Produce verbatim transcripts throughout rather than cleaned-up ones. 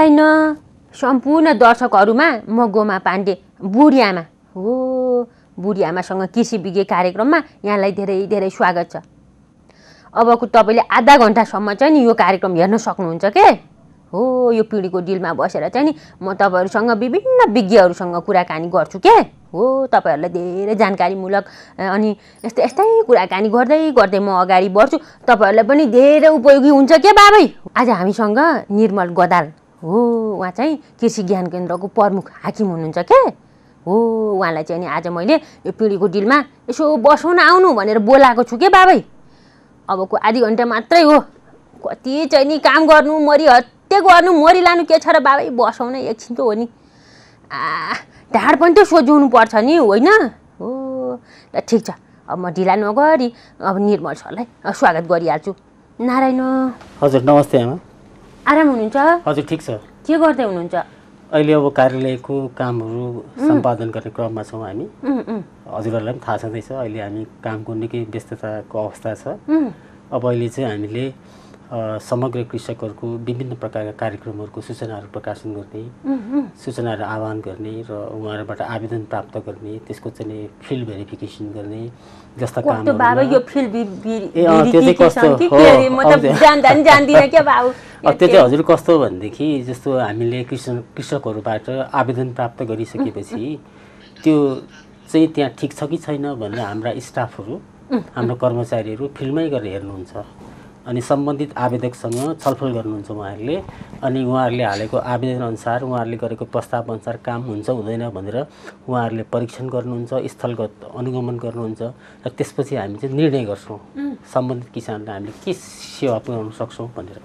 नारायण सम्पूर्ण दर्शकहरुमा म गोमा पाण्डे बुढी आमा हो बुढी आमासँग कृषि विज्ञ कार्यक्रममा यहाँलाई धेरै धेरै स्वागत छ। अबको तपाईले आधा घण्टासम्म चाहिँ नि यो कार्यक्रम हेर्न सक्नुहुन्छ के हो। यो पिँढीको डिलमा बसेर चाहिँ नि म तपाईहरुसँग विभिन्न विज्ञहरुसँग कुराकानी गर्छु के हो। तपाईहरुलाई धेरै जानकारीमूलक अनि यस्तै यस्तै कुराकानी गर्दै गर्दै म अगाडि बढ्छु। तपाईहरुलाई पनि धेरै उपयोगी हुन्छ के बाबै। आज हामीसँग निर्मल गदाल हो, उहाँ चाहिँ कृषि ज्ञान केन्द्रको प्रमुख हाकिम हुनुहुन्छ के हो। उहाँलाई चाहिँ नि आज मैले यो पिँढीको डिलमा यसो बसौँ न आउनु भनेर बोलाएको छु के बाबै। अबको आधी घण्टा मात्रै हो, कति चाहिँ नि काम गर्नु मरि हत्ते गर्नु मरि लानु के छ र बाबै। बसौँ न एकछिन त हो नि, आ ढाड पनि त सोझ्याउनु पर्छ नि होइन हो। ल ठिक छ, अब म ढिला नगरी अब निर्मल सरलाई स्वागत गरिहाल्छु। नारायण हजुर नमस्ते आमा। आराम हुनुहुन्छ? हजुर ठिक छ। के गर्दै हुनुहुन्छ अहिले? अब कार्यालयको कामहरू सम्पादन गर्ने क्रममा छौँ हामी। हजुरहरूलाई पनि थाहा छँदैछ अहिले हामी कामको निकै व्यस्तताको अवस्था छ। अब अहिले चाहिँ हामीले समग्र कृषकहरूको विभिन्न प्रकारका कार्यक्रमहरूको सूचनाहरू प्रकाशन गर्ने, सूचनाहरू आह्वान गर्ने र उहाँहरूबाट आवेदन प्राप्त गर्ने, त्यसको चाहिँ फिल्ड भेरिफिकेसन गर्ने जस्ता कामहरू। बाबा यो फिल्ड ए अँ त्यो चाहिँ कस्तो हो मतलब जान्दा नि जान्दिन के बाबु। अब त्यो चाहिँ हजुर कस्तो भनेदेखि जस्तो हामीले कृषक कृषकहरूबाट आवेदन प्राप्त गरिसकेपछि त्यो चाहिँ त्यहाँ ठिक छ कि छैन भनेर हाम्रा स्टाफहरू हाम्रो कर्मचारीहरू फिल्डमै गएर हेर्नुहुन्छ अनि सम्बन्धित आवेदकसँग छलफल गर्नुहुन्छ उहाँहरूले। अनि उहाँहरूले हालेको आवेदन अनुसार उहाँहरूले गरेको प्रस्ताव अनुसार काम हुन्छ हुँदैन भनेर उहाँहरूले परीक्षण गर्नुहुन्छ, स्थलगत अनुगमन गर्नुहुन्छ र त्यसपछि हामी चाहिँ निर्णय गर्छौँ सम्बन्धित किसानलाई हामीले के सेवा पुर्याउन सक्छौँ भनेर।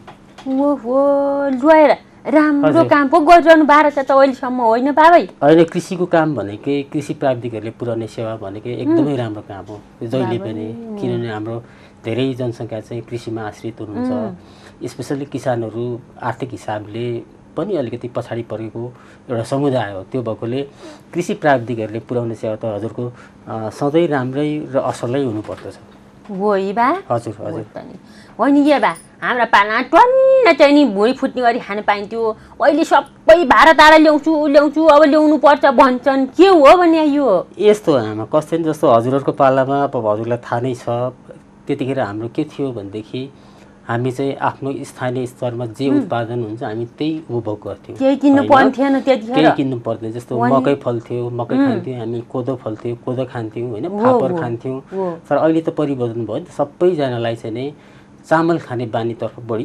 ओहो जोएर राम्रो काम पो गरिरहनु भएको छ त अहिलेसम्म होइन बाबै। अहिले कृषिको काम भनेकै कृषि प्राविधिकहरूले पुर्याउने सेवा भनेकै एकदमै राम्रो काम हो जहिले पनि, किनभने हाम्रो धेरै जनसङ्ख्या चाहिँ कृषिमा आश्रित हुनुहुन्छ। स्पेसल्ली किसानहरू आर्थिक हिसाबले पनि अलिकति पछाडि परेको एउटा समुदाय हो। त्यो भएकोले कृषि प्राविधिकहरूले पुर्याउने सेवा त हजुरको सधैँ राम्रै र असलै हुनुपर्दछ। हो बा हजुर हजुर होइन के बा हाम्रा पालमा टन्न चाहिँ नि भुँडी फुट्ने गरी खान पाइन्थ्यो। अहिले सबै भाडा ताडा ल्याउँछु ल्याउँछु अब ल्याउनु पर्छ भन्छन्, के हो भने यो यस्तो आमा कस्तो नि जस्तो हजुरहरूको पालामा अब हजुरलाई थाहा नै छ त्यतिखेर हाम्रो के थियो भनेदेखि हामी चाहिँ आफ्नो स्थानीय स्तरमा जे उत्पादन हुन्छ हामी त्यही उपभोग गर्थ्यौँ। केही किन्नु पर्दैन त्यतिखेर, केही किन्नु पर्दैन। जस्तो मकै फल्थ्यो मकै खान्थ्यौँ हामी, कोदो फल्थ्यो कोदो खान्थ्यौँ होइन, फापर खान्थ्यौँ। तर अहिले त परिवर्तन भयो नि त, सबैजनालाई चाहिँ नै चामल खाने बानीतर्फ बढी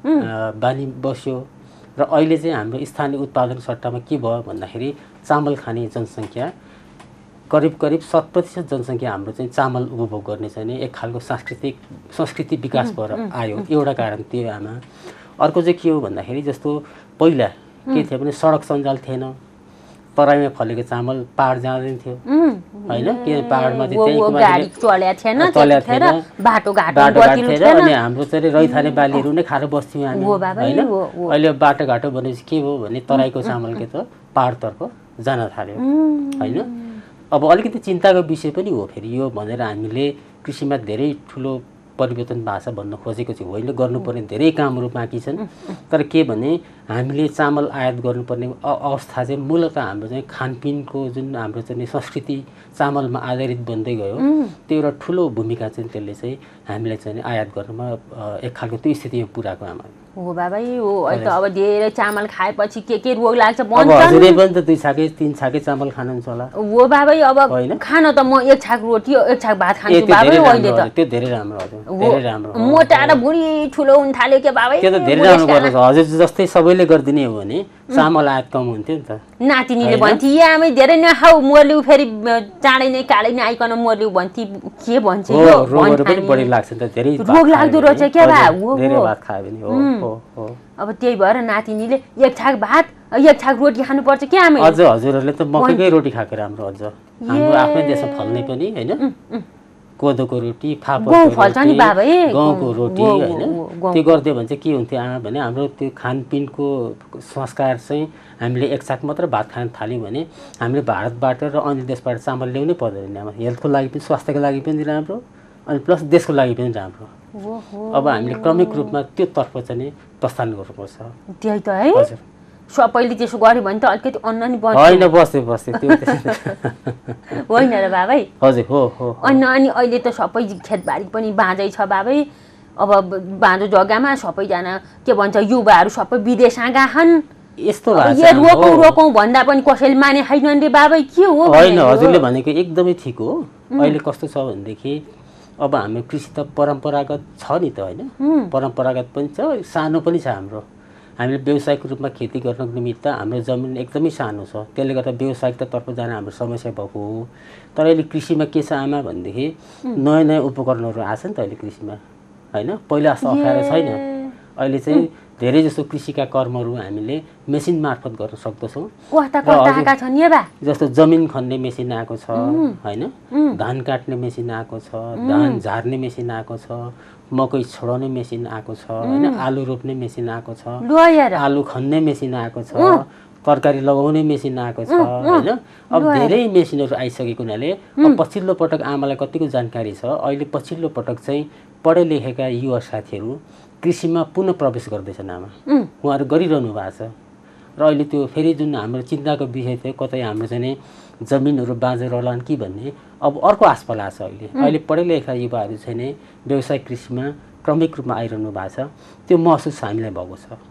बानी बस्यो र अहिले चाहिँ हाम्रो स्थानीय उत्पादन सट्टामा के भयो भन्दाखेरि चामल खाने जनसङ्ख्या करिब करिब शत प्रतिशत जनसङ्ख्या हाम्रो चाहिँ चामल उपभोग गर्ने चाहिँ एक खालको सांस्कृतिक संस्कृति विकास भएर आयो। एउटा कारण त्यो आमा। अर्को चाहिँ के हो भन्दाखेरि जस्तो पहिला के थियो भने सडक सञ्जाल थिएन, तराईमा फलेको चामल पाहाड जाँदैन थियो होइन, किन पाहाडमा बाटोघाटो थिएन अनि हाम्रो चाहिँ रैथाने बालीहरू नै खाएर बस्थ्यौँ हामी होइन। अहिले बाटोघाटो भनेपछि के हो भने तराईको चामल के त पाहाडतर्फ जान थाल्यो होइन। अब अलिकति चिन्ताको विषय पनि हो फेरि यो भनेर हामीले कृषिमा धेरै ठुलो परिवर्तन भएको छ भन्न खोजेको चाहिँ होइन, गर्नुपर्ने धेरै कामहरू बाँकी छन्। तर के भने हामीले चामल आयात गर्नुपर्ने अवस्था चाहिँ मूलतः हाम्रो चाहिँ खानपिनको जुन हाम्रो चाहिँ संस्कृति चामलमा आधारित बन्दै गयो त्यो एउटा ठुलो भूमिका चाहिँ त्यसले चाहिँ हामीलाई चाहिँ आयात गर्नुमा एक खालको त्यो स्थितिमा पुऱ्याएको आमा हो बाबै हो। अहिले त अब धेरै चामल खाएपछि के के रोग लाग्छ भन्छन्। हजुरले पनि त दुई छाके तीन छाके चामल खानुहुन्छ होला हो बाबै। अब खान त म एक छाक रोटी एक छाक भात खान्छु बाबै। अहिले त त्यो धेरै राम्रो हजुर, धेरै राम्रो। मोटा र बुढी ठुलो हुन थाल्यो के बाबै। त्यो त धेरै राम्रो गर्छ हजुर। जस्तै सबैले गरिदिने हो भने चामल आयात कम हुन्थ्यो नि त। नातिनीले भन्थे या आमै धेरै नखाऊ मर्लिउ फेरि चाँडै नै कालै नै आइकन मर्लिउ भन्थे, के भन्छ यो रोगहरू पनि बढी लाग्छ नि त, धेरै रोग लाग्दो रहेछ के बा हो। धेरै भात खायो भने हो हो हो। अब त्यही भएर नातिनीले एक छाक भात एक छाक रोटी खानुपर्छ के आमै। अझ हजुरहरूले त मकैकै रोटी खाएको राम्रो अझ। हाम्रो आफ्नै देशमा फल्ने पनि होइन, कोदोको रोटी फापरको रोटी गाउँको रोटी होइन, त्यो गरिदियो भने चाहिँ के हुन्थ्यो आमा भने हाम्रो त्यो खानपिनको संस्कार चाहिँ हामीले एक छाक मात्र भात खान थाल्यौँ भने हामीले भारतबाट र अन्य देशबाट चामल ल्याउनै पर्दैन आमा। हेल्थको लागि पनि स्वास्थ्यको लागि पनि राम्रो अनि प्लस देशको लागि पनि राम्रो। अब हामीले क्रमिक रूपमा त्यो तर्फ चाहिँ प्रस्थान गर्नुपर्छ। त्यही त है। हजुर सबैले त्यसो गर्यो भने त अलिकति अन्न नि बन्छ होइन बस्यो बस्यो त्यो होइन र बाबै हजुर हो हो अन्न अनि अहिले त सबै खेतबारी पनि बाँझै छ बाबै अब बाँझो जग्गामा सबैजना के भन्छ युवाहरू सबै विदेशमा गएछन् यस्तो यो रोकौँ रोकौँ भन्दा पनि कसैले माने छैनन् रे बाबै के हो होइन हजुरले भनेको एकदमै ठिक हो अहिले कस्तो छ भनेदेखि अब हाम्रो कृषि त परम्परागत छ नि त होइन परम्परागत पनि छ सानो पनि छ हाम्रो हामीले व्यावसायिक रूपमा खेती गर्नको निमित्त हाम्रो जमिन एकदमै सानो छ त्यसले गर्दा व्यावसायिकतातर्फ जान हाम्रो समस्या भएको हो तर अहिले कृषिमा के छ आमा भनेदेखि नयाँ नयाँ उपकरणहरू आएको छ नि त अहिले कृषिमा होइन पहिला जस्तो अप्ठ्यारो छैन अहिले चाहिँ धेरै जस्तो कृषिका कर्महरू हामीले मेसिन मार्फत गर्न सक्दछौँ जस्तो जमिन खन्ने मेसिन आएको छ होइन धान काट्ने मेसिन आएको छ धान झार्ने मेसिन आएको छ मकै छोडाउने मेसिन आएको छ होइन आलु रोप्ने मेसिन आएको छ आलु खन्ने मेसिन आएको छ तरकारी लगाउने मेसिन आएको छ होइन अब धेरै मेसिनहरू आइसकेको हुनाले अब पछिल्लो पटक आमालाई कतिको जानकारी छ अहिले पछिल्लो पटक चाहिँ पढे लेखेका युवा साथीहरू कृषिमा पुनः प्रवेश गर्दैछन् आमा उहाँहरू गरिरहनु भएको छ र अहिले त्यो फेरि जुन हाम्रो चिन्ताको विषय थियो कतै हाम्रो चाहिँ जमिनहरू बाँझो रहलान् कि भन्ने अब अर्को आस्पला छ अहिले अहिले पढे लेखेका युवाहरू चाहिँ व्यवसायिक कृषिमा क्रमिक रूपमा आइरहनु भएको छ त्यो महसुस हामीलाई भएको छ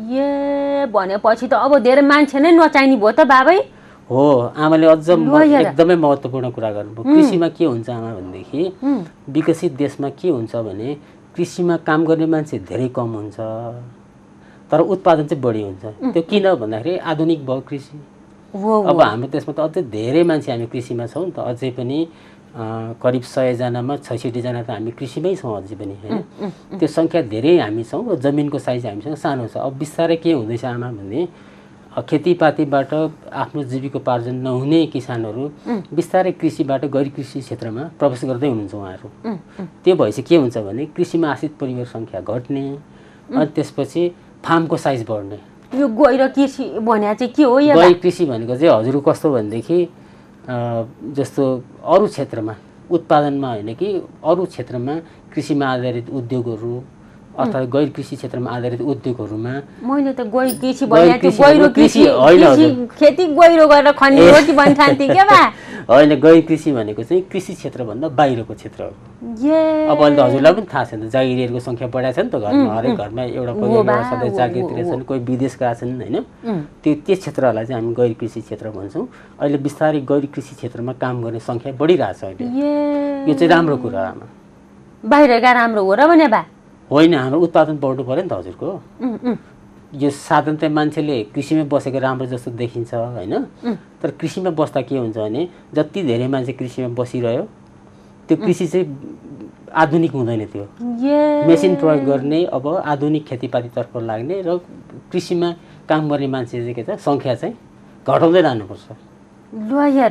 ए भनेपछि त अब धेरै मान्छे नै नचाहिने भयो त बाबै हो आमाले अझ एकदमै महत्त्वपूर्ण कुरा गर्नुभयो कृषिमा के हुन्छ आमा भनेदेखि विकसित देशमा के हुन्छ भने कृषिमा काम गर्ने मान्छे धेरै कम हुन्छ तर उत्पादन चाहिँ बढी हुन्छ त्यो किन भन्दाखेरि आधुनिक भयो कृषि अब हाम्रो देशमा त अझै धेरै मान्छे हामी कृषिमा छौँ नि त अझै पनि करिब सयजनामा छैसठीजना त हामी कृषिमै छौँ अझै पनि होइन त्यो सङ्ख्या धेरै हामी छौँ र जमिनको साइज हामीसँग सानो छ अब बिस्तारै के हुँदैछ आमा भने खेतीपातीबाट आफ्नो जीविकोपार्जन नहुने किसानहरू बिस्तारै कृषिबाट गैर कृषि क्षेत्रमा प्रवेश गर्दै हुनुहुन्छ उहाँहरू त्यो भएपछि के हुन्छ भने कृषिमा आश्रित परिवार सङ्ख्या घट्ने अनि त्यसपछि फार्मको साइज बढ्ने यो गैर कृषि भने चाहिँ के हो गैर कृषि भनेको चाहिँ हजुर कस्तो भनेदेखि जस्तो अरू क्षेत्रमा उत्पादनमा होइन कि अरू क्षेत्रमा कृषिमा आधारित उद्योगहरू अथवा गैर कृषि क्षेत्रमा आधारित उद्योगहरूमा मैले त गैर कृषि भने गैरो कृषि होइन खेती गैरो गरेर खन्ने हो कि भन्न ठान्थे के बा होइन गैर कृषि भनेको चाहिँ कृषि क्षेत्रभन्दा बाहिरको क्षेत्र हो अब अहिले त हजुरलाई पनि थाहा छ नि त जागिरीहरूको सङ्ख्या बढाएको छ नि त घरमा हरेक घरमा एउटा कोही सधैँ जागिरतिर छन् कोही विदेश गएका छन् होइन त्यो त्यस क्षेत्रहरूलाई चाहिँ हामी गैर कृषि क्षेत्र भन्छौँ अहिले बिस्तारै गैर कृषि क्षेत्रमा काम गर्ने सङ्ख्या बढिरहेछ अहिले यो चाहिँ राम्रो कुरा आमा बाहिर गएर राम्रो हो र भने बा होइन हाम्रो उत्पादन बढ्नु पऱ्यो नि त हजुरको यो साधारणतया मान्छेले कृषिमै बसेको राम्रो जस्तो देखिन्छ होइन तर कृषिमा बस्दा के हुन्छ भने जति धेरै मान्छे कृषिमा बसिरह्यो त्यो कृषि चाहिँ आधुनिक हुँदैन त्यो मेसिन प्रयोग गर्ने अब आधुनिक खेतीपातीतर्फ लाग्ने र कृषिमा काम गर्ने मान्छे चाहिँ के छ सङ्ख्या चाहिँ घटाउँदै लानुपर्छ ल यार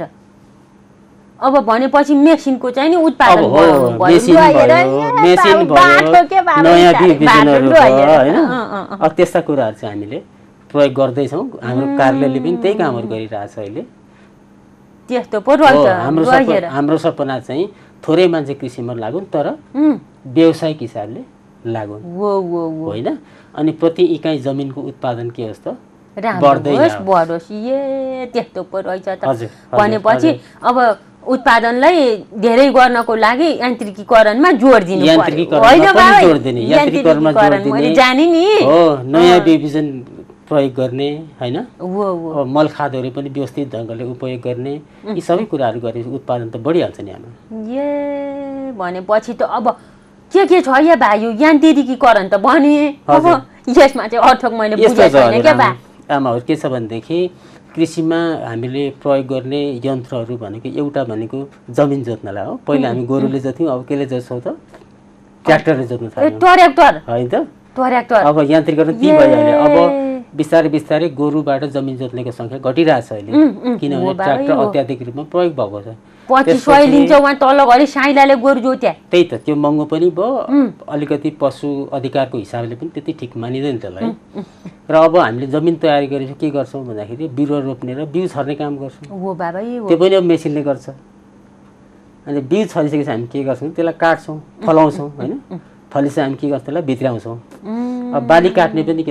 अब भनेपछि मेसिनको चाहिँ नि उत्पादन नयाँ बिजनहरू होइन अब त्यस्ता कुराहरू चाहिँ हामीले प्रयोग गर्दैछौँ हाम्रो कार्यालयले पनि त्यही कामहरू गरिरहेछ अहिले त्यस्तो पो रहेछ हाम्रो हाम्रो सपना चाहिँ थोरै मान्छे कृषिमा लागुन् तर व्यावसायिक हिसाबले लागुन् होइन अनि प्रति इकाइ जमिनको उत्पादन के होस् त बढ्दै बढोस् ए त्यस्तो पो रहेछ त भनेपछि अब उत्पादनलाई धेरै गर्नको लागि यान्त्रिकीकरणमा जोड दिनु पर्यो जाने नि नयाँ बिउबिजन प्रयोग गर्ने होइन मल खादहरू पनि व्यवस्थित ढङ्गले उपयोग गर्ने यी सबै कुराहरू गरेपछि उत्पादन त बढिहाल्छ नि हाम्रो ए भनेपछि त अब के के छ या बा यो यान्त्रिकीकरण त भने अब यसमा चाहिँ अर्थक मैले बुझेको छैन के बा आमाहरू के छ भनेदेखि कृषिमा हामीले प्रयोग गर्ने यन्त्रहरू भनेको एउटा भनेको जमिन जोत्नलाई हो पहिला हामी गोरुले जोथ्यौँ अब केले जोत्छौँ त ट्र्याक्टरले जोत्नु थाल्यौँ ट्र्याक्टर होइन त ट्र्याक्टर अब यान्त्रिकीकरण ती भइहाल्यो अब बिस्तारै बिस्तारै गोरुबाट जमिन जोत्नेको सङ्ख्या घटिरहेछ अहिले किनभने ट्र्याक्टर अत्याधिक रूपमा प्रयोग भएको छ पछि सोही लिन्छ उहाँ तल घरि साइलाले गोरु जोत्या त्यही त त्यो महँगो पनि भयो अलिकति पशु अधिकारको हिसाबले पनि त्यति ठिक मानिँदैन त्यसलाई र अब हामीले जमिन तयारी गरेपछि के गर्छौँ भन्दाखेरि बिरुवा रोप्ने र बिउ छर्ने काम गर्छौँ त्यो पनि अब मेसिनले गर्छ अनि बिउ छरिसकेपछि हामी के गर्छौँ त्यसलाई काट्छौँ फलाउँछौँ होइन फलिसकेपछि हामी के गर्छौँ त्यसलाई भित्राउँछौँ अब बाली काट्ने पनि के त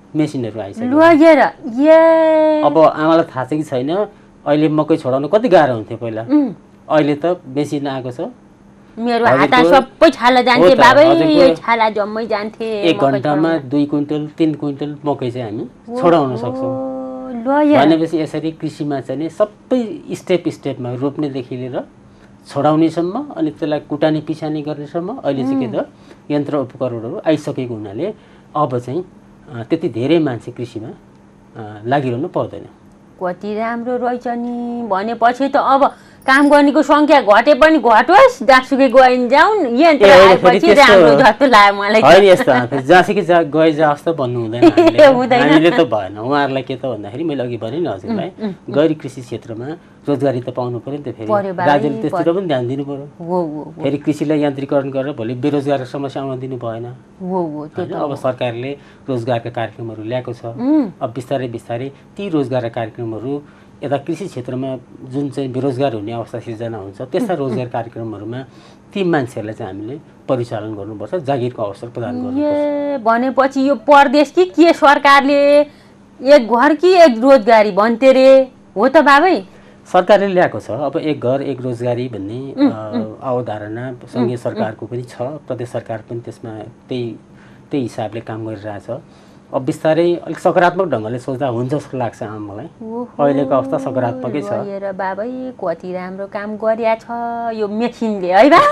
मेसिनहरू आइसक्यो लगेर ए अब आमालाई थाहा छ कि छैन अहिले मकै छोडाउनु कति गाह्रो हुन्थ्यो पहिला अहिले त मेसिन आएको छ मेरो हात सबै छाला जान्थे बाबै छाला जम्मै जान्थे एक घन्टामा दुई क्विन्टल तीन क्विन्टल मकै चाहिँ हामी छोडाउन सक्छौँ भनेपछि यसरी कृषिमा चाहिँ नि सबै स्टेप स्टेपमा रोप्नेदेखि लिएर छोडाउनेसम्म अनि त्यसलाई कुटानी पिसानी गर्नेसम्म अहिले चाहिँ के त यन्त्र उपकरणहरू आइसकेको हुनाले अब चाहिँ त्यति धेरै मान्छे कृषिमा लागिरहनु पर्दैन कति राम्रो रहेछ नि भनेपछि त अब काम गर्नेको संख्या घटे पनि घटोस् जहाँसुकै गइन् जाउन् यन्त्र आएपछि राम्रो जस्तो लाग्यो मलाई होइन यस्तो जहाँसुकै जा गए जा जस्तो भन्नु हुँदैन हामीले त भएन उहाँहरूलाई के त भन्दाखेरि मैले अघि भने नि हजुरलाई गैर कृषि क्षेत्रमा रोजगारी त पाउनु पर्यो नि त फेरि राज्यले त्यसतिर पनि ध्यान दिनु पर्यो फेरि कृषिलाई यान्त्रिकरण गरेर भोलि बेरोजगारको समस्या आउन दिनु भएन अब सरकारले रोजगारका कार्यक्रमहरू ल्याएको छ अब बिस्तारै बिस्तारै ती रोजगारका कार्यक्रमहरू यता कृषि क्षेत्रमा जुन चाहिँ बेरोजगार हुने अवस्था सिर्जना हुन्छ त्यस्ता रोजगार कार्यक्रमहरूमा ती मान्छेहरूलाई चाहिँ हामीले परिचालन गर्नुपर्छ जागिरको अवसर प्रदान गर्नुपर्छ भनेपछि यो परदेश कि के सरकारले एक घर कि एक रोजगारी भन्थे रे हो त बाबै सरकारले ल्याएको छ अब एक घर एक रोजगारी भन्ने अवधारणा सङ्घीय सरकारको पनि छ प्रदेश सरकार पनि त्यसमा त्यही त्यही हिसाबले काम गरिरहेछ अब बिस्तारै अलिक सकारात्मक ढङ्गले सोच्दा हुन्छ जस्तो लाग्छ मलाई अहिलेको अवस्था सकारात्मकै छ हेर बाबै कति राम्रो काम गरिया छ यो मेसिनले है बा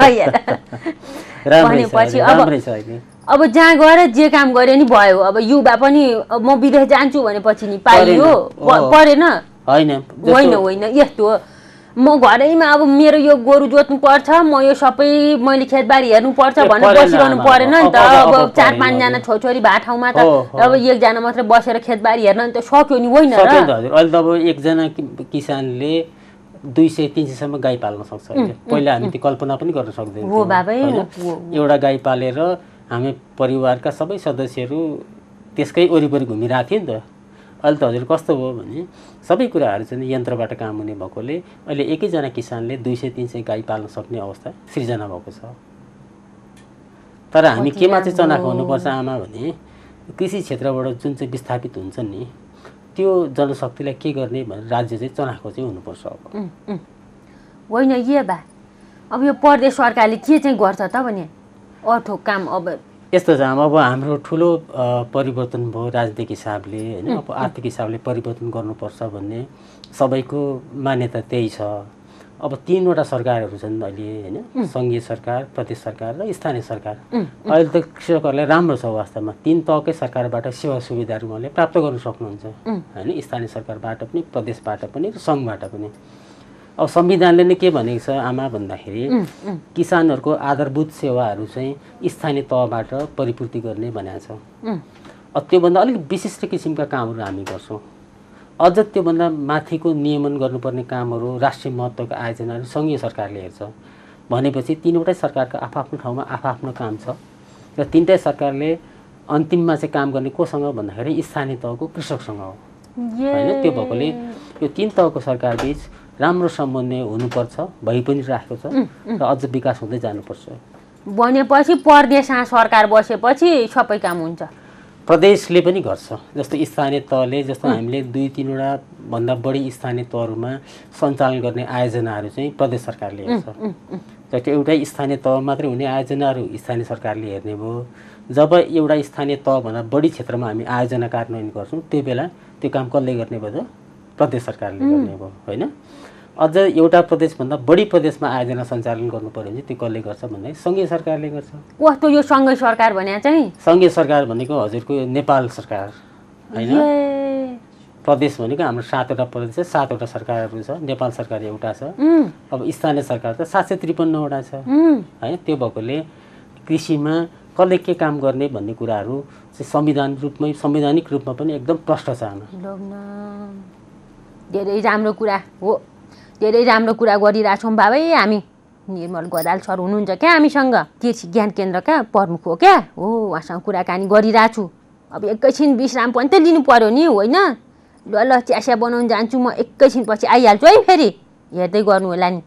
भनेपछि अब अब जहाँ गएर जे काम गरे नि भयो अब युवा पनि म विदेश जान्छु भनेपछि नि पाइयो परेन होइन होइन होइन यस्तो म घरैमा अब मेरो यो गोरु जोत्नु पर्छ म यो सबै मैले खेतबारी हेर्नु पर्छ भनेर बसिरहनु परेन नि त अब चार पाँचजना छोरी भए ठाउँमा त अब एकजना मात्र बसेर खेतबारी हेर्न नि त सक्यो नि होइन र अहिले त अब एकजना किसानले दुई सय तिन सयसम्म गाई पाल्न सक्छ पहिला हामी त्यो कल्पना पनि गर्न सक्दैनौँ हो बाबै एउटा गाई पालेर हामी परिवारका सबै सदस्यहरू त्यसकै वरिपरि घुमिरहेको थियो नि त अहिले त हजुर कस्तो भयो भने सबै कुराहरू चाहिँ यन्त्रबाट काम हुने भएकोले अहिले एकैजना किसानले दुई सय तिन सय गाई पाल्न सक्ने अवस्था सिर्जना भएको छ तर हामी केमा चाहिँ चनाखो हुनुपर्छ आमा भने कृषि क्षेत्रबाट जुन चाहिँ विस्थापित हुन्छन् नि त्यो जनशक्तिलाई के गर्ने भनेर राज्य चाहिँ चनाखो चाहिँ हुनुपर्छ अब होइन ए बा अब यो प्रदेश सरकारले के चाहिँ गर्छ त भने अर्थो काम अब यस्तो छ अब हाम्रो ठुलो परिवर्तन भयो राजनीतिक हिसाबले होइन अब आर्थिक हिसाबले परिवर्तन गर्नुपर्छ भन्ने सबैको मान्यता त्यही छ अब तीनवटा सरकारहरू छन् अहिले होइन सङ्घीय सरकार प्रदेश सरकार र स्थानीय सरकार अहिले त कृषकहरूलाई राम्रो छ वास्तवमा तीन तहकै सरकारबाट सेवा सुविधाहरू उहाँले प्राप्त गर्न सक्नुहुन्छ होइन स्थानीय सरकारबाट पनि प्रदेशबाट पनि र सङ्घबाट पनि अब संविधानले नै के भनेको छ आमा भन्दाखेरि किसानहरूको आधारभूत सेवाहरू चाहिँ स्थानीय तहबाट परिपूर्ति गर्ने भनेको छ अब त्योभन्दा अलिक विशिष्ट किसिमका कामहरू हामी गर्छौँ अझ त्योभन्दा माथिको नियमन गर्नुपर्ने कामहरू राष्ट्रिय महत्त्वका आयोजनाहरू सङ्घीय सरकारले हेर्छ भनेपछि तीनवटै सरकारको आफ्नो ठाउँमा आफ्नो काम छ र तीनटै सरकारले अन्तिममा चाहिँ काम गर्ने कोसँग भन्दाखेरि स्थानीय तहको कृषकसँग हो होइन त्यो भएकोले यो तीन तहको सरकारबीच राम्रो समन्वय हुनुपर्छ भइ पनि राखेको छ र अझ विकास हुँदै जानुपर्छ भनेपछि प्रदेशमा सरकार बसेपछि सबै काम हुन्छ प्रदेशले पनि गर्छ जस्तो स्थानीय तहले जस्तो हामीले दुई तीनवटा भन्दा बढी स्थानीय तहहरूमा सञ्चालन गर्ने आयोजनाहरू चाहिँ प्रदेश सरकारले हेर्छ जस्तो एउटै स्थानीय तह मात्रै हुने आयोजनाहरू स्थानीय सरकारले हेर्ने भयो जब एउटा स्थानीय तहभन्दा बढी क्षेत्रमा हामी आयोजना कार्यान्वयन गर्छौँ त्यो बेला त्यो काम कसले गर्ने भयो त प्रदेश सरकारले गर्ने भयो होइन अझ एउटा प्रदेशभन्दा बढी प्रदेशमा आयोजना सञ्चालन गर्नु पर्यो भने त्यो कसले गर्छ भन्दाखेरि सङ्घीय सरकारले गर्छ कस्तो यो सङ्घीय सरकार भने चाहिँ सङ्घीय सरकार भनेको हजुरको नेपाल सरकार होइन प्रदेश भनेको हाम्रो सातवटा प्रदेश छ सातवटा सरकारहरू छ नेपाल सरकार एउटा छ अब स्थानीय सरकार त सात सय त्रिपन्नवटा छ होइन त्यो भएकोले कृषिमा कसले के काम गर्ने भन्ने कुराहरू चाहिँ संविधान रूपमै संवैधानिक रूपमा पनि एकदम प्रष्ट छ धेरै राम्रो कुरा हो धेरै राम्रो कुरा गरिरहेछौँ बाबै हामी निर्मल गदाल सर हुनुहुन्छ क्या हामीसँग कृषि ज्ञान केन्द्रका प्रमुख हो क्या हो उहाँसँग कुराकानी गरिरहेको छु अब एकैछिन विश्राम पनि त लिनु पर्यो नि होइन ल ल चिया बनाउन जान्छु म एकैछिन पछि आइहाल्छु है फेरि हेर्दै गर्नु होला नि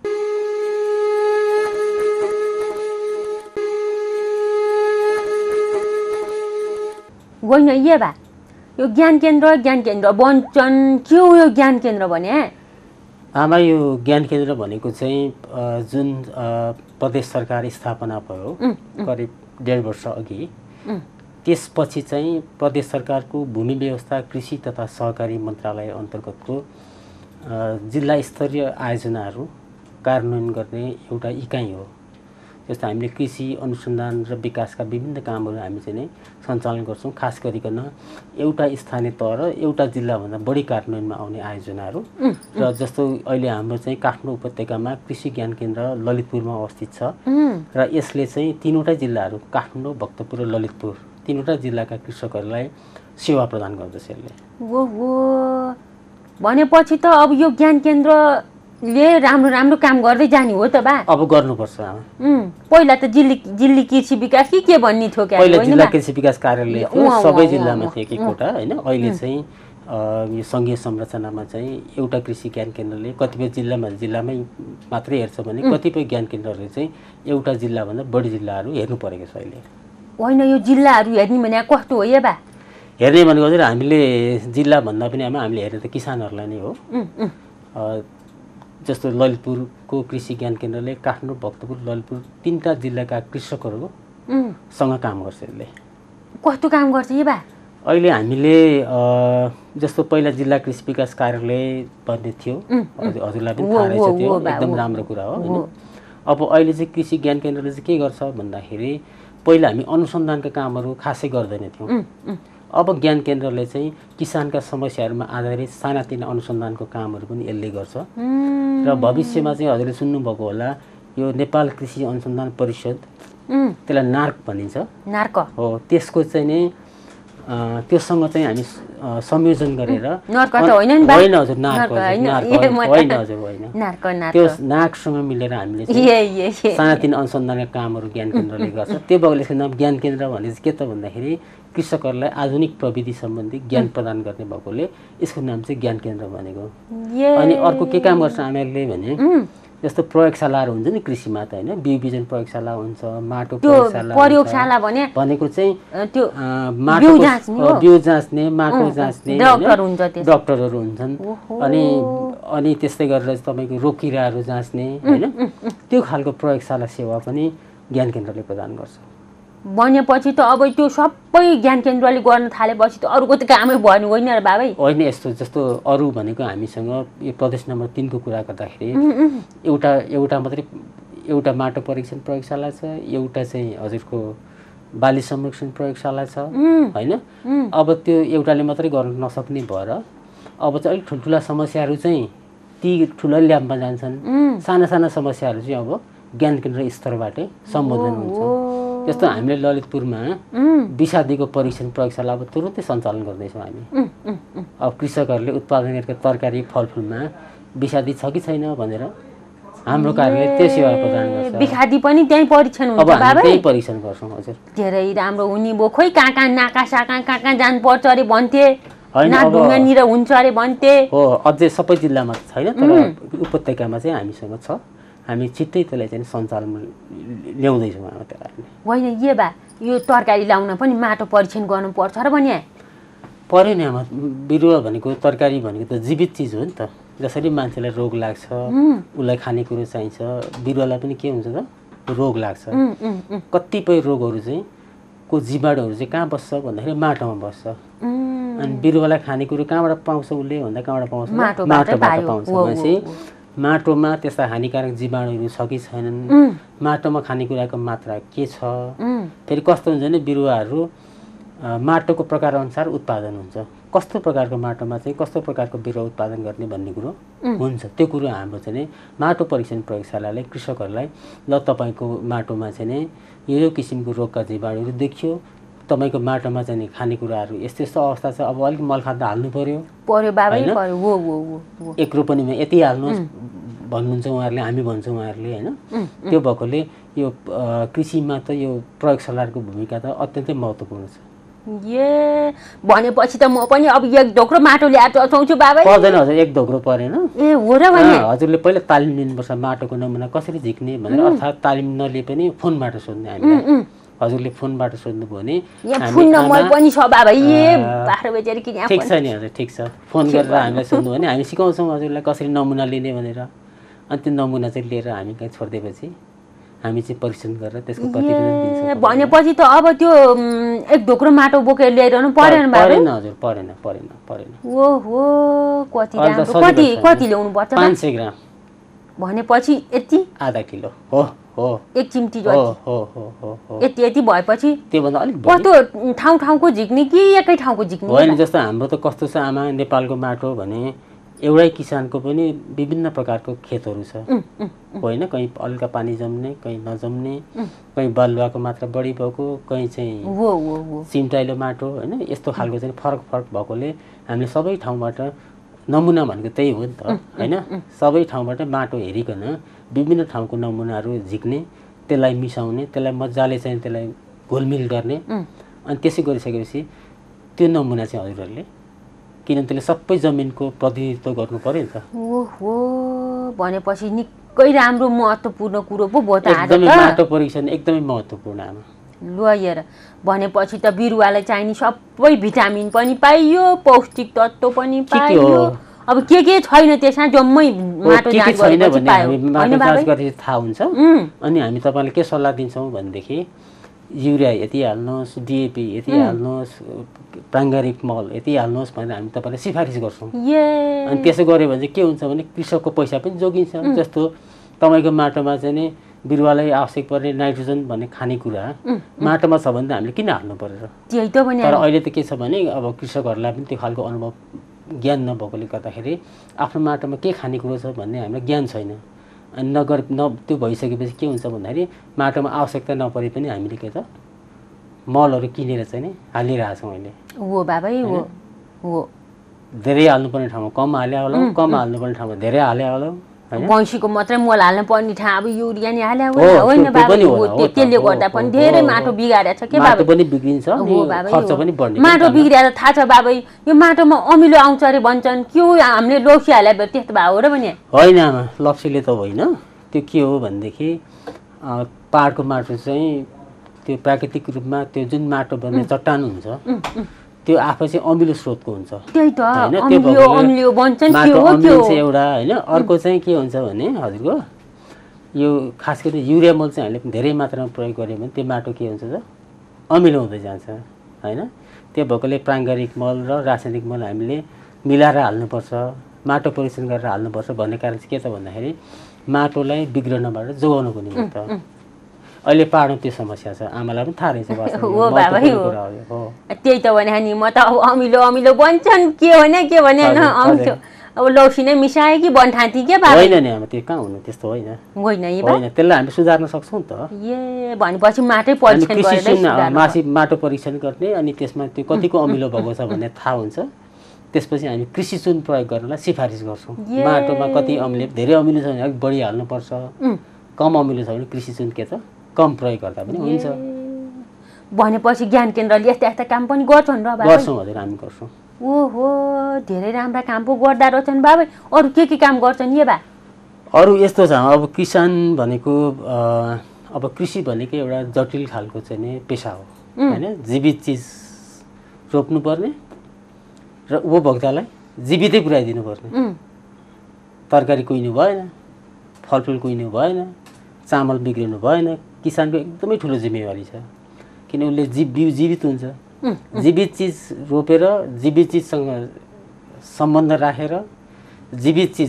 होइन ए बा यो ज्ञान केन्द्र ज्ञान केन्द्र बन्छन् के हो यो ज्ञान केन्द्र भने? आमा यो ज्ञान केन्द्र भनेको चाहिँ जुन प्रदेश सरकार स्थापना भयो करिब डेढ वर्ष अघि, त्यसपछि चाहिँ प्रदेश सरकारको भूमि व्यवस्था कृषि तथा सहकारी मन्त्रालय अन्तर्गतको जिल्ला स्तरीय आयोजनाहरू कार्यान्वयन गर्ने एउटा इकाइ हो। जस्तो हामीले कृषि अनुसन्धान र विकासका विभिन्न कामहरू हामी चाहिँ नै सञ्चालन गर्छौँ। खास गरिकन एउटा स्थानीय तह र एउटा जिल्लाभन्दा बढी कार्यान्वयनमा आउने आयोजनाहरू र जस्तो अहिले हाम्रो चाहिँ काठमाडौँ उपत्यकामा कृषि ज्ञान केन्द्र ललितपुरमा अवस्थित छ र यसले चाहिँ तीनवटा जिल्लाहरू काठमाडौँ, भक्तपुर र ललितपुर तीनवटा जिल्लाका कृषकहरूलाई सेवा प्रदान गर्दछ यसले। हो हो भनेपछि त अब यो ज्ञान केन्द्रले राम्रो राम्रो काम गर्दै जाने हो त बा? अब गर्नुपर्छ। पहिला त जिल्ली जिल्ली कृषि विकास कि के भन्ने थियो क्या? पहिला जिल्ला कृषि विकास कार्यालय थियो, सबै जिल्लामा थियो एक एकवटा होइन। अहिले चाहिँ यो सङ्घीय संरचनामा चाहिँ एउटा कृषि ज्ञान केन्द्रले कतिपय जिल्लामा जिल्लामै मात्रै हेर्छ भने कतिपय ज्ञान केन्द्रहरूले चाहिँ एउटा जिल्लाभन्दा बढी जिल्लाहरू हेर्नु परेको छ अहिले। होइन यो जिल्लाहरू हेर्ने भने कस्तो हो ए बा? हेर्ने भनेको चाहिँ हामीले जिल्ला भन्दा पनि आमा हामीले हेर्ने त किसानहरूलाई नै हो। जस्तो ललितपुरको कृषि ज्ञान केन्द्रले काठमाडौँ, भक्तपुर, ललितपुर तीनटा जिल्लाका कृषकहरूसँग काम गर्छ यसले। कस्तो काम गर्छ ए बा? अहिले हामीले जस्तो पहिला जिल्ला कृषि विकास कार्यालय भन्ने थियो, हजुरलाई पनि थाहा रहेछ, त्यो एकदम राम्रो कुरा हो होइन। अब अहिले चाहिँ कृषि ज्ञान केन्द्रले चाहिँ के गर्छ भन्दाखेरि पहिला हामी अनुसन्धानका कामहरू खासै गर्दैनथ्यौँ। अब ज्ञान केन्द्रले चाहिँ किसानका समस्याहरूमा आधारित सानातिना अनुसन्धानको कामहरू पनि यसले गर्छ र भविष्यमा चाहिँ हजुरले सुन्नुभएको होला यो नेपाल कृषि अनुसन्धान परिषद, त्यसलाई नार्क भनिन्छ, नार्क हो, त्यसको चाहिँ नै त्योसँग चाहिँ हामी संयोजन गरेर होइन हजुर नार्क होइन हजुर होइन त्यो नार्कसँग मिलेर हामीले सानातिना अनुसन्धानका कामहरू ज्ञान केन्द्रले गर्छ। त्यो भएकोले यसको नाम ज्ञान केन्द्र भने चाहिँ के त भन्दाखेरि कृषकहरूलाई आधुनिक प्रविधि सम्बन्धी ज्ञान प्रदान गर्ने भएकोले यसको नाम चाहिँ ज्ञान केन्द्र भनेको। अनि अर्को के काम गर्छ हामीहरूले भने जस्तो प्रयोगशालाहरू हुन्छ नि कृषिमा त होइन, बिउ बिजन प्रयोगशाला हुन्छ, माटो प्रयोगशाला प्रयोगशाला भने भनेको चाहिँ त्यो माटो बिउ जाँच्ने, माटो जाँच्ने डक्टरहरू हुन्छन्। अनि अनि त्यस्तै गरेर तपाईँको रोग किराहरू जाँच्ने होइन, त्यो खालको प्रयोगशाला सेवा पनि ज्ञान केन्द्रले प्रदान गर्छ। भनेपछि त अब त्यो सबै ज्ञान केन्द्रले गर्न थालेपछि त अरूको त कामै भएन होइन र बाबै? होइन, यस्तो जस्तो अरू भनेको हामीसँग यो प्रदेश नम्बर तिनको कुरा गर्दाखेरि एउटा एउटा मात्रै एउटा माटो परीक्षण प्रयोगशाला छ, एउटा चाहिँ हजुरको बाली संरक्षण प्रयोगशाला छ होइन। अब त्यो एउटाले मात्रै गर्न नसक्ने भएर अब चाहिँ अलिक ठुल्ठुला समस्याहरू चाहिँ ती ठुलो ल्याबमा जान्छन्, साना साना समस्याहरू चाहिँ अब ज्ञान केन्द्र स्तरबाटै सम्बोधन हुन्छ। जस्तो हामीले ललितपुरमा विषादीको परीक्षण प्रयोगशाला अब तुरुन्तै सञ्चालन गर्दैछौँ हामी। अब कृषकहरूले उत्पादन गरेका तरकारी फलफुलमा विषादी छ कि छैन भनेर हाम्रो कार्यालयले त्यो सेवा प्रदान गर्छ। विषादी पनि त्यही परीक्षण हुन्छ बाबा? अब त्यही परीक्षण गर्छौँ हजुर। धेरै राम्रो हुने भो, खोइ कहाँ कहाँ नाका साका कहाँ कहाँ जानुपर्छ अरे भन्थे, नाकढुङ्गानिर हुन्छ अरे भन्थे। हो, अझै सबै जिल्लामा छैन तर उपत्यकामा चाहिँ हामीसँग छ। हामी छिट्टै त्यसलाई चाहिँ सञ्चालनमा ल्याउँदैछौँ त्यसलाई। होइन ए बा, यो तरकारी लाउन पनि माटो परीक्षण गर्नुपर्छ र भने? पऱ्यो नि आमा, बिरुवा भनेको तरकारी भनेको त जीवित चिज हो नि त। जसरी मान्छेलाई रोग लाग्छ, उसलाई खानेकुरो चाहिन्छ, बिरुवालाई पनि के हुन्छ त रोग लाग्छ। कतिपय रोगहरू चाहिँ को जीवाणुहरू चाहिँ कहाँ बस्छ भन्दाखेरि माटोमा बस्छ। अनि बिरुवालाई खानेकुरो कहाँबाट पाउँछ उसले भन्दा कहाँबाट पाउँछ? माटोबाट पाउँछ। भनेपछि माटोमा त्यस्ता हानिकारक जीवाणुहरू छ कि छैनन्, माटोमा खानेकुराको मात्रा के छ, फेरि कस्तो हुन्छ भने बिरुवाहरू माटोको प्रकार अनुसार उत्पादन हुन्छ। कस्तो प्रकारको माटोमा चाहिँ कस्तो प्रकारको बिरुवा उत्पादन गर्ने भन्ने कुरो हुन्छ। त्यो कुरो हाम्रो चाहिँ माटो परीक्षण प्रयोगशालाले कृषकहरूलाई ल तपाईँको माटोमा चाहिँ नै यो यो किसिमको रोगका जीवाणुहरू देखियो, तपाईँको माटोमा चाहिँ खानेकुराहरू यस्तो यस्तो अवस्था छ, अब अलिक मलखाद हाल्नु पर्यो पर्यो बाबै पर्यो, हो हो हो, एक रोपनीमा यति हाल्नुहोस् भन्नुहुन्छ उहाँहरूले, हामी भन्छौँ उहाँहरूले होइन। त्यो भएकोले यो कृषिमा त यो प्रयोगशालाको भूमिका त अत्यन्तै महत्त्वपूर्ण छ। ए भनेपछि त म पनि अब एक ढोक्रो माटो ल्याएर चलाउँछु बाबै? पर्दैन हजुर, एक ढोक्रो परेन। ए हो र भने? हजुरले पहिला तालिम लिनुपर्छ माटोको नमुना कसरी झिक्ने भनेर, अर्थात् तालिम नलिए पनि फोनबाट सोध्ने हामीलाई हजुरले फोनबाट सोध्नुभयो भने यहाँ फोन नम्बर पनि छ बाबा ए बाह्र बजेर कि यहाँ ठिक छ नि हजुर ठिक छ फोन गरेर हामीलाई सोध्नुभयो भने हामी सिकाउँछौँ हजुरलाई कसरी नमुना लिने भनेर अनि त्यो नमुना चाहिँ लिएर हामी कहाँ छोडिदिएपछि हामी चाहिँ परीक्षण गरेर त्यसको प्रतिवेदन दिन्छौँ भनेपछि त अब त्यो एक ढोक्रो माटो बोकेर ल्याइरहनु परेन बाबा परेन हजुर परेन परेन परेन ओहो कति राम्रो कति कति ल्याउनु पर्छ पाँच सय ग्राम भनेपछि यति आधा किलो हो हो एक चिम्टी हो हो हो हो यति यति भएपछि त्योभन्दा अलिक कस्तो ठाउँ ठाउँको झिक्ने कि एकै ठाउँको झिक्ने होइन जस्तो हाम्रो त कस्तो छ आमा नेपालको माटो भने एउटै किसानको पनि विभिन्न प्रकारको खेतहरू छ होइन कहीँ हल्का पानी जम्ने कहीँ नजम्ने कहीँ बालुवाको मात्रा बढी भएको कहीँ चाहिँ सिमटाइलो माटो होइन यस्तो खालको चाहिँ फरक फरक भएकोले हामीले सबै ठाउँबाट नमुना भनेको त्यही हो नि त होइन सबै ठाउँबाट माटो हेरिकन विभिन्न ठाउँको नमुनाहरू झिक्ने त्यसलाई मिसाउने त्यसलाई मजाले चाहिँ त्यसलाई घोलमिल गर्ने अनि त्यसै गरिसकेपछि त्यो नमुना चाहिँ हजुरहरूले किनभने त्यसले सबै जमिनको प्रतिनिधित्व गर्नु पर्यो नि त ओहो भनेपछि निकै राम्रो महत्त्वपूर्ण कुरो पो भयो त आज एकदमै माटो परीक्षण एकदमै महत्त्वपूर्ण आमा ल हेर भनेपछि त बिरुवालाई चाहिने सबै भिटामिन पनि पाइयो पौष्टिक तत्त्व पनि पाइयो अब के के छैन त्यसमा जम्मै माटो जाँच गरेपछि पायो माटो जाँच गरेपछि थाहा हुन्छ अनि हामी तपाईँलाई के सल्लाह दिन्छौँ भनेदेखि युरिया यति हाल्नुहोस् डिएपी यति हाल्नुहोस् प्राङ्गारिक मल यति हाल्नुहोस् भनेर हामी तपाईँलाई सिफारिस गर्छौँ अनि त्यसो गऱ्यो भने चाहिँ के हुन्छ भने कृषकको पैसा पनि जोगिन्छ जस्तो तपाईँको माटोमा चाहिँ नि बिरुवालाई आवश्यक पर्ने नाइट्रोजन भन्ने खानेकुरा माटोमा छ भने त हामीले किन हाल्नु पर्यो त्यही त पनि तर अहिले त के छ भने अब कृषकहरूलाई पनि त्यो खालको अनुभव ज्ञान नभएकोले गर्दाखेरि आफ्नो माटोमा के खानेकुरो छ भन्ने हामीलाई ज्ञान छैन अनि नगर न त्यो भइसकेपछि के हुन्छ भन्दाखेरि माटोमा आवश्यकता नपरे पनि हामीले के त मलहरू किनेर चाहिँ नि हालिरहेको छौँ अहिले हो बाबा हो हो धेरै हाल्नुपर्ने ठाउँमा कम हाले होला कम हाल्नुपर्ने ठाउँमा धेरै हाले होला भैँसीको मात्रै मल हाल्नु पर्ने ठाउँ अब युरिया नि हाल्यो होइन बाबा त्यसले गर्दा पनि धेरै माटो बिगारेको छ के बाबा पनि बिग्रिन्छ खर्च पनि बढ्ने माटो बिग्रिएर थाहा छ बाबा यो माटोमा अमिलो आउँछ अरे भन्छन् के हो हामीले लप्सी हाले त्यस्तो भयो हो र भने होइन आमा लप्सीले त होइन त्यो के हो भनेदेखि पहाडको माटो चाहिँ त्यो प्राकृतिक रूपमा त्यो जुन माटो बन्ने चट्टान हुन्छ त्यो आफै चाहिँ अमिलो स्रोतको हुन्छ त्यही त अमिलो अमिलो भन्छन् के हो के हो एउटा हैन अर्को चाहिँ के हुन्छ भने हजुरको यो खास गरी युरिया मल चाहिँ हामीले धेरै मात्रामा प्रयोग गर्यो भने त्यो माटो के हुन्छ त अमिलो हुँदै जान्छ हैन त्यो भएकोले प्राङ्गारिक मल र रासायनिक मल हामीले मिलाएर हाल्नुपर्छ माटो परीक्षण गरेर हाल्नुपर्छ भन्ने कारण चाहिँ के त भन्दाखेरि माटोलाई बिग्रनबाट जोगाउनको निमित्त अहिले पाहाडमा त्यो समस्या छ आमालाई पनि थाहा रहेछ हो बाबा हो त्यही त भने नि म त अब अमिलो अमिलो भन्छन् के भने के भने आउँथ्यो अब लौसी नै मिसाए कि बन्ठान्थी के बाबा होइन नि आमा त्यो कहाँ हुनु त्यस्तो होइन होइन होइन त्यसलाई हामीले सुधार्न सक्छौँ त ए भनेपछि माटै परीक्षण गरेर मासी माटो परीक्षण गर्ने अनि त्यसमा त्यो कतिको अमिलो भएको छ भन्ने थाहा हुन्छ त्यसपछि हामी कृषि चुन प्रयोग गर्नलाई सिफारिस गर्छौँ माटोमा कति अमिलो धेरै अमिलो छ भने अलिक बढी हाल्नुपर्छ कम अमिलो छ भने कृषि चुन के त कम प्रयोग गर्दा पनि हुन्छ भनेपछि ज्ञान केन्द्रले यस्ता यस्ता काम पनि गर्छन् र बाबा गर्छौँ हजुर हामी गर्छौँ ओहो धेरै राम्रा काम पो गर्दा रहेछन् बाबा अरू के के काम गर्छन् यो बा अरू यस्तो छ अब किसान भनेको अब कृषि भनेको एउटा जटिल खालको चाहिँ नि पेसा हो होइन जीवित चिज रोप्नुपर्ने र उपभोक्तालाई जीवितै पुर्याइदिनु पर्ने तरकारी कुहिनु भएन फलफुल कुहिनु भएन चामल बिग्रिनु भएन किसानको एकदमै ठुलो जिम्मेवारी छ किन उसले जीव जीवित हुन्छ जीवित चिज रोपेर जीवित चिजसँग सम्बन्ध राखेर जीवित चिज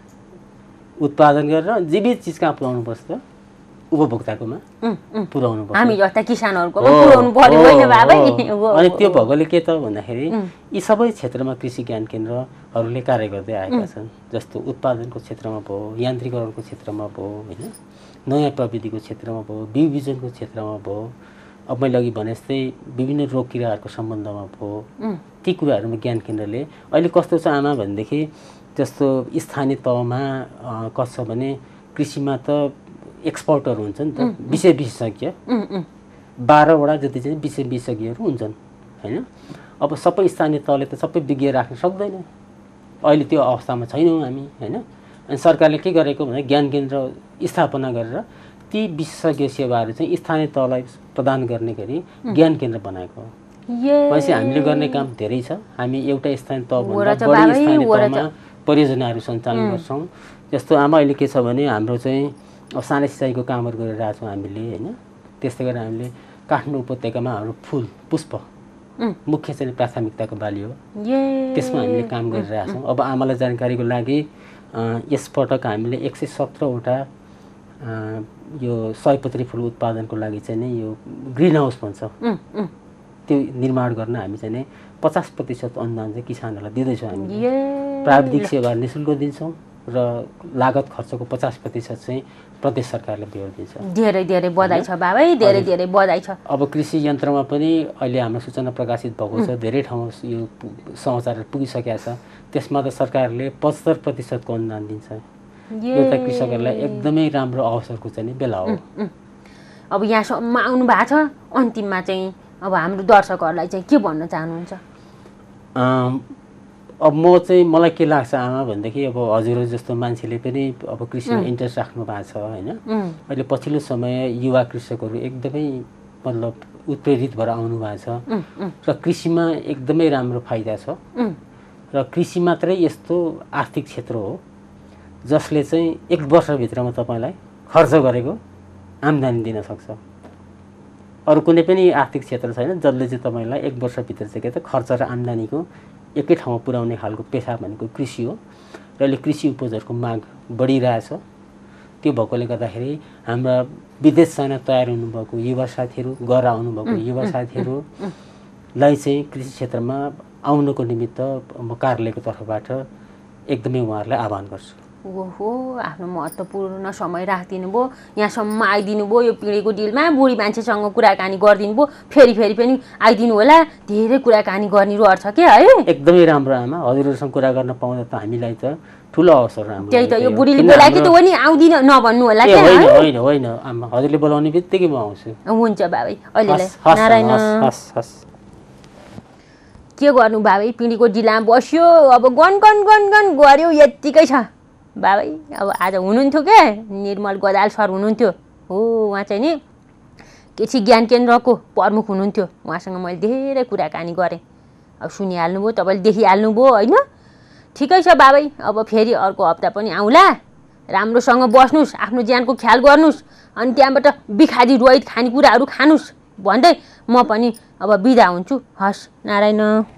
उत्पादन गरेर जीवित चिज कहाँ पुर्याउनु पर्छ त उपभोक्ताकोमा पुर्याउनु पर्छ हामी जस्ता किसानहरुकोमा पुर्याउनु पर्यो होइन बाबा अनि त्यो भएकोले के त भन्दाखेरि यी सबै क्षेत्रमा कृषि ज्ञान केन्द्रहरूले कार्य गर्दै आएका छन् जस्तो उत्पादनको क्षेत्रमा भयो यान्त्रिकरणको क्षेत्रमा भयो होइन नयाँ प्रविधिको क्षेत्रमा भयो बिउ बिजनको क्षेत्रमा भयो अब मैले अघि भने जस्तै विभिन्न रोग किराहरूको सम्बन्धमा भयो ती कुराहरूमा ज्ञान केन्द्रले अहिले कस्तो छ आमा भनेदेखि जस्तो स्थानीय तहमा कस्तो छ भने कृषिमा त एक्सपर्टहरू हुन्छ नि त विषय विशेषज्ञ बाह्रवटा जति चाहिँ विषय विशेषज्ञहरू हुन्छन् होइन अब सबै स्थानीय तहले त सबै विज्ञ राख्न सक्दैन अहिले त्यो अवस्थामा छैनौँ हामी होइन अनि सरकारले के गरेको भने ज्ञान केन्द्र स्थापना गरेर ती विशेषज्ञ सेवाहरू चाहिँ स्थानीय तहलाई प्रदान गर्ने गरी ज्ञान केन्द्र बनाएको हो। भनेपछि हामीले गर्ने काम धेरै छ। हामी एउटा स्थानीय तहभन्दा बढी स्थानीय तहमा परियोजनाहरू सञ्चालन गर्छौँ। जस्तो आमा अहिले के छ भने हाम्रो चाहिँ अब सानै सिँचाइको कामहरू गरिरहेको छौँ हामीले होइन। त्यस्तै गरेर हामीले काठमाडौँ उपत्यकामा हाम्रो फुल पुष्प मुख्य चाहिँ प्राथमिकताको बाली हो, त्यसमा हामीले काम गरिरहेका छौँ। अब आमालाई जानकारीको लागि यसपटक हामीले एक सय सत्रवटा यो सयपत्री फुल उत्पादनको लागि चाहिँ नै यो ग्रिन हाउस भन्छ त्यो निर्माण गर्न हामी चाहिँ नै पचास प्रतिशत अनुदान चाहिँ किसानहरूलाई दिँदैछौँ। हामीले प्राविधिक सेवा निःशुल्क दिन्छौँ र लागत खर्चको पचास प्रतिशत चाहिँ प्रदेश सरकारले बेहोर दिन्छ। धेरै धेरै बधाई छ बाबै, धेरै धेरै बधाई छ। अब कृषि यन्त्रमा पनि अहिले हाम्रो सूचना प्रकाशित भएको छ, धेरै ठाउँमा यो समाचारहरू पुगिसकेको छ। त्यसमा त सरकारले पचहत्तर प्रतिशतको अनुदान दिन्छ। यो त कृषकहरूलाई एकदमै राम्रो अवसरको चाहिँ बेला हो। अब यहाँसम्म आउनु भएको छ, अन्तिममा चाहिँ अब हाम्रो दर्शकहरूलाई चाहिँ के भन्न चाहनुहुन्छ? अब म चाहिँ मलाई के लाग्छ आमा भनेदेखि अब हजुर जस्तो मान्छेले पनि अब कृषिमा इन्ट्रेस्ट राख्नु भएको छ होइन। अहिले पछिल्लो समय युवा कृषकहरू एकदमै मतलब उत्प्रेरित भएर आउनु भएको छ र कृषिमा एकदमै राम्रो फाइदा छ। र कृषि मात्रै यस्तो आर्थिक क्षेत्र हो जसले चाहिँ एक वर्षभित्रमा तपाईँलाई खर्च गरेको आम्दानी दिन सक्छ। अरू कुनै पनि आर्थिक क्षेत्र छैन जसले चाहिँ तपाईँलाई एक वर्षभित्र चाहिँ के त खर्च र आम्दानीको एकै ठाउँमा पुर्याउने खालको पेसा भनेको कृषि हो। र अहिले कृषि उपजहरूको माग बढिरहेछ। त्यो भएकोले गर्दाखेरि हाम्रा विदेश जान तयार हुनुभएको युवा साथीहरू, गएर आउनुभएको युवा साथीहरूलाई चाहिँ कृषि क्षेत्रमा आउनको निमित्त म कार्यालयको तर्फबाट एकदमै उहाँहरूलाई आह्वान गर्छु। ओहो, आफ्नो महत्त्वपूर्ण समय राखिदिनु भयो, यहाँसम्म आइदिनु भयो, यो पिँढीको डिलमा बुढी मान्छेसँग कुराकानी गरिदिनु भयो, फेरि फेरि पनि आइदिनु होला। धेरै कुराकानी गर्ने रहर छ क्या है। एकदमै राम्रो आमा, हजुरहरूसँग कुरा गर्न पाउँदा त हामीलाई त ठुलो अवसर राम्रो। त्यही त, यो बुढीले बोलाएको त हो नि, आउँदिन नभन्नु होला क्या। होइन होइन होइन आमा, हजुरले बोलाउने बित्तिकै म आउँछु। हुन्छ बाबै, अहिलेलाई नारायण। के गर्नु बाबै, पिँढीको डिलमा बस्यो, अब गन गन गन गन गऱ्यो, यत्तिकै छ बाबै। अब आज हुनुहुन्थ्यो क्या निर्मल गदाल सर हुनुहुन्थ्यो हो, उहाँ चाहिँ नि कृषि ज्ञान केन्द्रको प्रमुख हुनुहुन्थ्यो। उहाँसँग मैले धेरै कुराकानी गरेँ। अब सुनिहाल्नु भयो, तपाईँले देखिहाल्नु भयो होइन। ठिकै छ बाबै, अब फेरि अर्को हप्ता पनि आउँला। राम्रोसँग बस्नुहोस्, आफ्नो ज्यानको ख्याल गर्नुहोस्, अनि त्यहाँबाट बिखादी रोहित खानेकुराहरू खानुहोस् भन्दै म पनि अब बिदा हुन्छु। हस् नारायण।